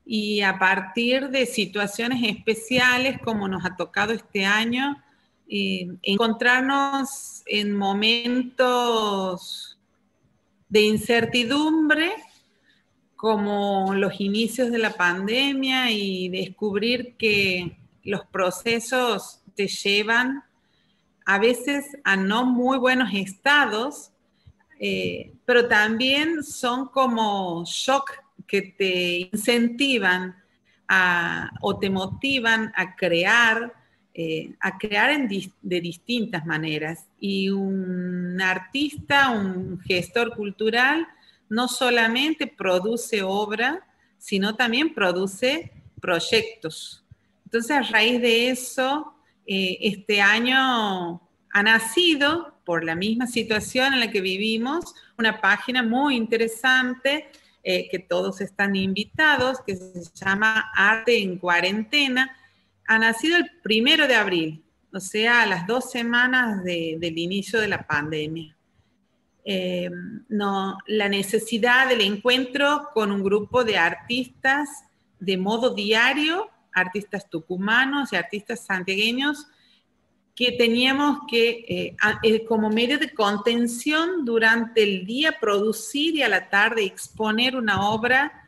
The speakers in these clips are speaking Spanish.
y a partir de situaciones especiales como nos ha tocado este año, encontrarnos en momentos de incertidumbre como los inicios de la pandemia y descubrir que los procesos te llevan a veces a no muy buenos estados, pero también son como shock que te incentivan o te motivan a crear de distintas maneras. Y un artista, un gestor cultural, no solamente produce obra, sino también produce proyectos. Entonces, a raíz de eso, este año ha nacido, por la misma situación en la que vivimos, una página muy interesante que todos están invitados, que se llama Arte en Cuarentena. Ha nacido el 1 de abril, o sea, a las 2 semanas del inicio de la pandemia. La necesidad del encuentro con un grupo de artistas de modo diario, artistas tucumanos y artistas santiagueños, que teníamos que, como medio de contención durante el día, producir y a la tarde exponer una obra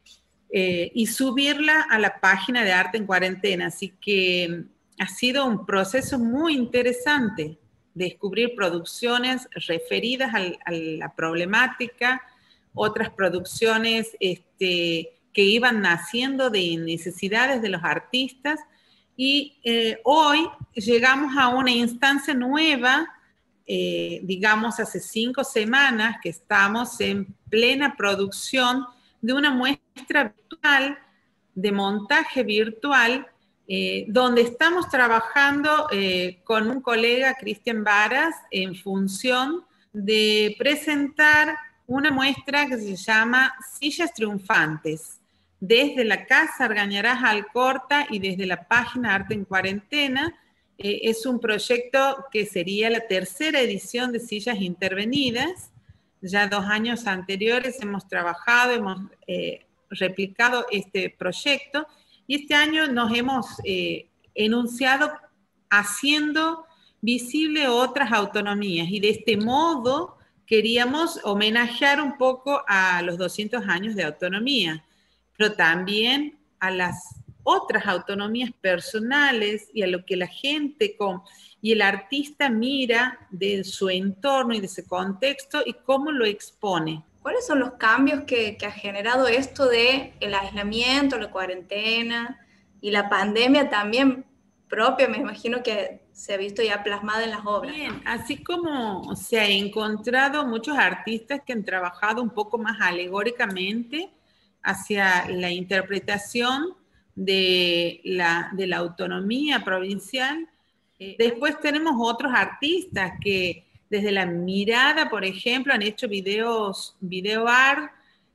y subirla a la página de Arte en Cuarentena. Así que ha sido un proceso muy interesante descubrir producciones referidas a la problemática, otras producciones que iban naciendo de necesidades de los artistas. Y hoy llegamos a una instancia nueva, digamos hace 5 semanas que estamos en plena producción de una muestra virtual, de montaje virtual, donde estamos trabajando con un colega, Cristian Varas, en función de presentar una muestra que se llama Sillas Triunfantes, desde la Casa Argañarás Alcorta y desde la página Arte en Cuarentena. Es un proyecto que sería la 3ª edición de Sillas Intervenidas. Ya 2 años anteriores hemos trabajado, hemos replicado este proyecto, y este año nos hemos enunciado haciendo visible otras autonomías, y de este modo queríamos homenajear un poco a los 200 años de autonomía, pero también a las otras autonomías personales y a lo que la gente y el artista mira de su entorno y de ese contexto y cómo lo expone. ¿Cuáles son los cambios que ha generado esto de el aislamiento, la cuarentena y la pandemia también propia? Me imagino que se ha visto ya plasmada en las obras. Bien, así como se ha encontrado muchos artistas que han trabajado un poco más alegóricamente hacia la interpretación de la autonomía provincial. Después tenemos otros artistas que desde la mirada, por ejemplo, han hecho video art,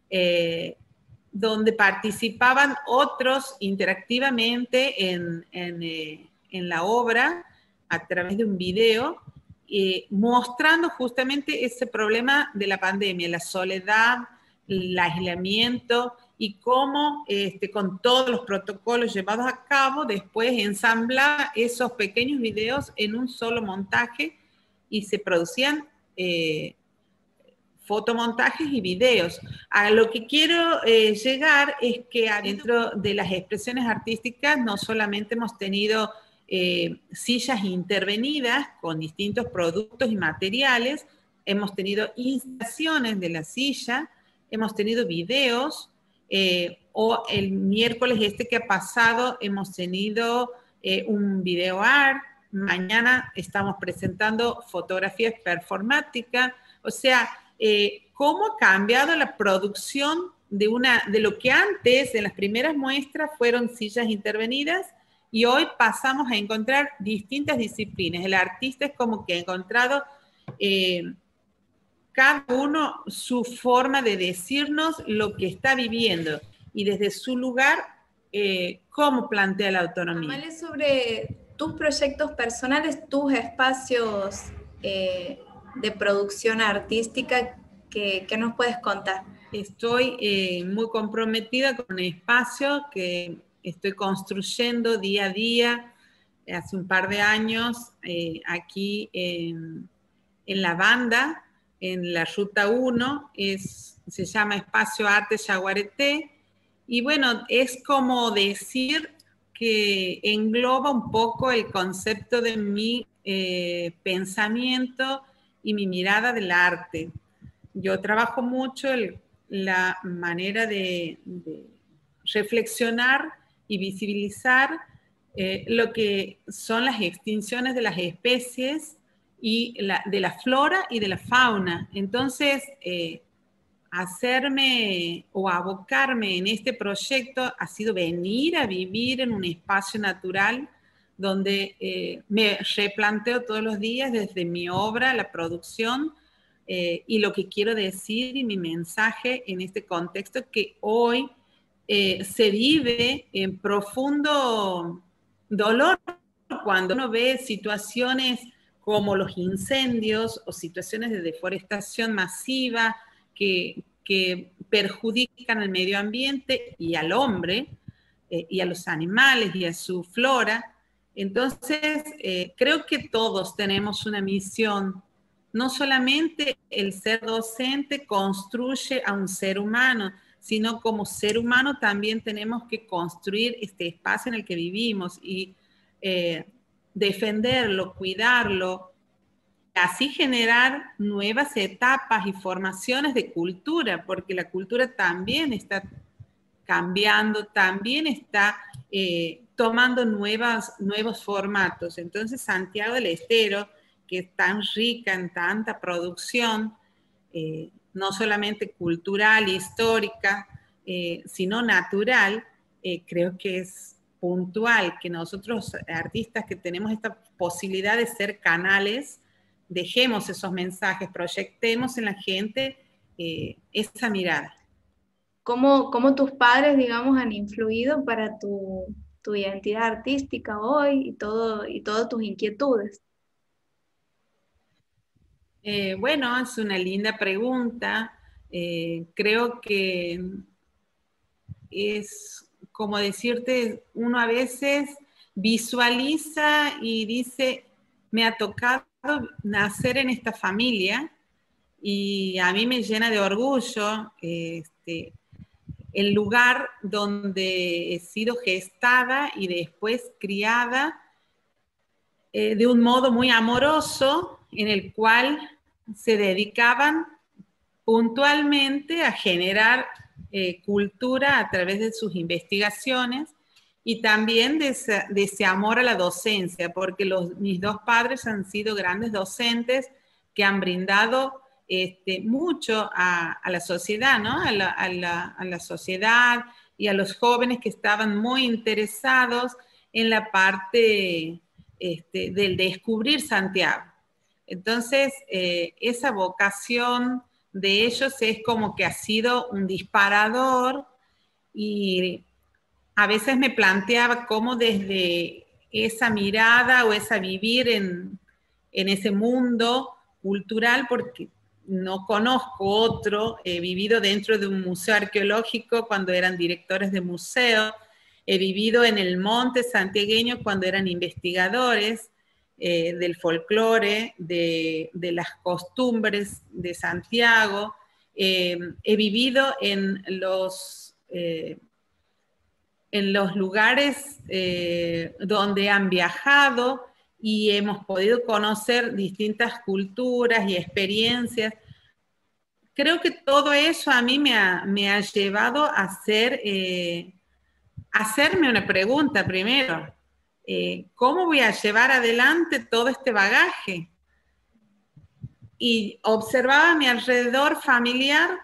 donde participaban otros interactivamente en la obra a través de un video, mostrando justamente ese problema de la pandemia, la soledad, el aislamiento, y cómo con todos los protocolos llevados a cabo, después ensamblar esos pequeños videos en un solo montaje y se producían fotomontajes y videos. A lo que quiero llegar es que dentro de las expresiones artísticas no solamente hemos tenido sillas intervenidas con distintos productos y materiales, hemos tenido instalaciones de la silla, hemos tenido videos, o el miércoles que ha pasado hemos tenido un video art, mañana estamos presentando fotografías performáticas. O sea, cómo ha cambiado la producción de lo que antes en las primeras muestras fueron sillas intervenidas, y hoy pasamos a encontrar distintas disciplinas. El artista es como que ha encontrado cada uno su forma de decirnos lo que está viviendo y desde su lugar cómo plantea la autonomía. Amalia, sobre tus proyectos personales, tus espacios de producción artística, ¿qué nos puedes contar? estoy muy comprometida con el espacio que estoy construyendo día a día. Hace un par de años, aquí en la banda, en la Ruta 1, se llama Espacio Arte Yaguareté, y bueno, es como decir que engloba un poco el concepto de mi pensamiento y mi mirada del arte. Yo trabajo mucho la manera de reflexionar y visibilizar lo que son las extinciones de las especies y de la flora y de la fauna. Entonces, hacerme o abocarme en este proyecto ha sido venir a vivir en un espacio natural donde me replanteo todos los días desde mi obra, la producción, y lo que quiero decir y mi mensaje en este contexto que hoy se vive en profundo dolor cuando uno ve situaciones como los incendios o situaciones de deforestación masiva que perjudican al medio ambiente y al hombre, y a los animales y a su flora. Entonces, creo que todos tenemos una misión. No solamente el ser docente construye a un ser humano, sino como ser humano también tenemos que construir este espacio en el que vivimos y defenderlo, cuidarlo, y así generar nuevas etapas y formaciones de cultura, porque la cultura también está cambiando, también está tomando nuevos formatos. Entonces, Santiago del Estero, que es tan rica en tanta producción, no solamente cultural, histórica, sino natural, creo que es puntual que nosotros, artistas que tenemos esta posibilidad de ser canales, dejemos esos mensajes, proyectemos en la gente esa mirada. ¿Cómo tus padres, digamos, han influido para tu identidad artística hoy y todas tus inquietudes? Bueno, es una linda pregunta. Creo que es como decirte, uno a veces visualiza y dice, me ha tocado nacer en esta familia y a mí me llena de orgullo el lugar donde he sido gestada y después criada de un modo muy amoroso en el cual se dedicaban puntualmente a generar cultura a través de sus investigaciones y también de ese amor a la docencia, porque mis dos padres han sido grandes docentes que han brindado mucho a la sociedad, ¿no? A la sociedad y a los jóvenes que estaban muy interesados en la parte del descubrir Santiago. Entonces, esa vocación de ellos es como que ha sido un disparador y a veces me planteaba cómo desde esa mirada o esa vivir en ese mundo cultural, porque no conozco otro, he vivido dentro de un museo arqueológico cuando eran directores de museo, he vivido en el monte santiagueño cuando eran investigadores del folclore, de las costumbres de Santiago, he vivido en los lugares donde han viajado y hemos podido conocer distintas culturas y experiencias. Creo que todo eso a mí me ha llevado a hacerme una pregunta primero. ¿Cómo voy a llevar adelante todo este bagaje? Y observaba a mi alrededor familiar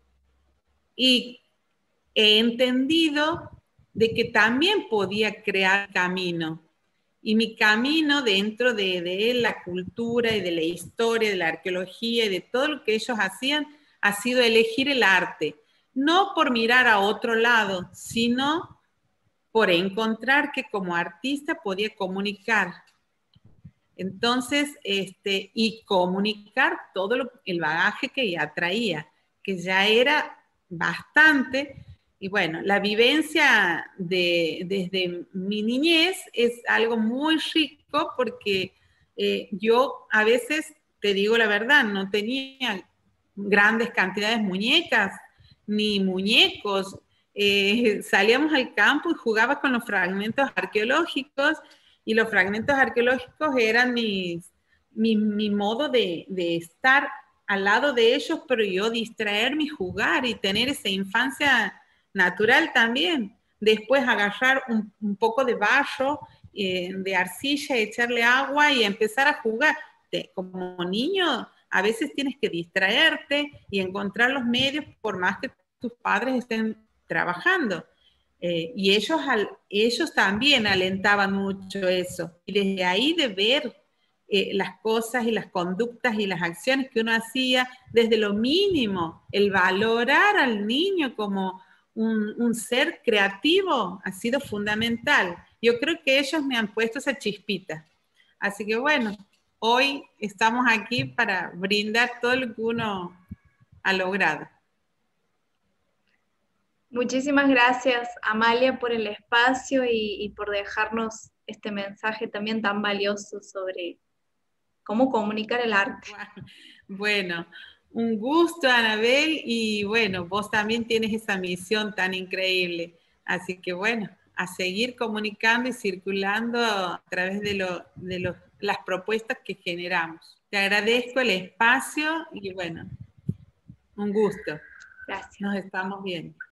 y he entendido de que también podía crear camino. Y mi camino dentro de la cultura y de la historia, de la arqueología y de todo lo que ellos hacían, ha sido elegir el arte. No por mirar a otro lado, sino por encontrar que como artista podía comunicar. Entonces, y comunicar todo el bagaje que ya traía, que ya era bastante. Y bueno, la vivencia desde mi niñez es algo muy rico porque yo a veces, te digo la verdad, no tenía grandes cantidades de muñecas ni muñecos. Salíamos al campo y jugaba con los fragmentos arqueológicos y los fragmentos arqueológicos eran mi modo de estar al lado de ellos, pero yo distraerme y jugar y tener esa infancia natural también. Después agarrar un poco de barro, de arcilla, echarle agua y empezar a jugar. Como niño, a veces tienes que distraerte y encontrar los medios por más que tus padres estén trabajando. Y ellos también alentaban mucho eso. Y desde ahí de ver las cosas y las conductas y las acciones que uno hacía desde lo mínimo, el valorar al niño como un ser creativo ha sido fundamental. Yo creo que ellos me han puesto esa chispita. Así que bueno, hoy estamos aquí para brindar todo lo que uno ha logrado. Muchísimas gracias, Amalia, por el espacio y por dejarnos este mensaje también tan valioso sobre cómo comunicar el arte. Bueno, un gusto, Anabel, y bueno, vos también tienes esa misión tan increíble. Así que bueno, a seguir comunicando y circulando a través de las propuestas que generamos. Te agradezco el espacio y bueno, un gusto. Gracias. Nos estamos viendo.